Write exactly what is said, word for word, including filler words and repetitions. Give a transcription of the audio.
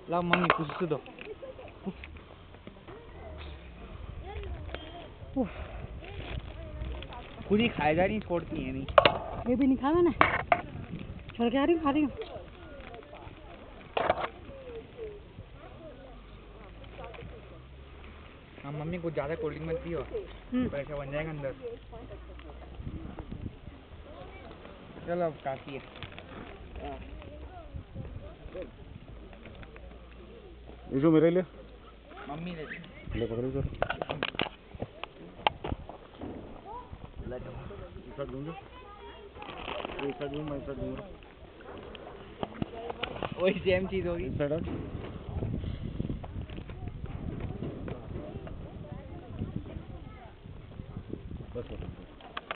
ला mummy कुछ दो। खुद ही खाए जा रही छोड़ती है नहीं। ये भी नहीं खाना ना, छोड़ के आ रही हूँ, खा रही हूँ। हाँ मम्मी कुछ ज्यादा कोल्ड ड्रिंक मत पियो, पैसा बन जाएगा अंदर। चलो अब काफी है। ये जो मेरे लिए मम्मी ले ले पकड़ो सर। ले दो। इसका दूंगा, इसका दूंगा, मैं इसका दूंगा। वही सेम चीज होगी। इस साइड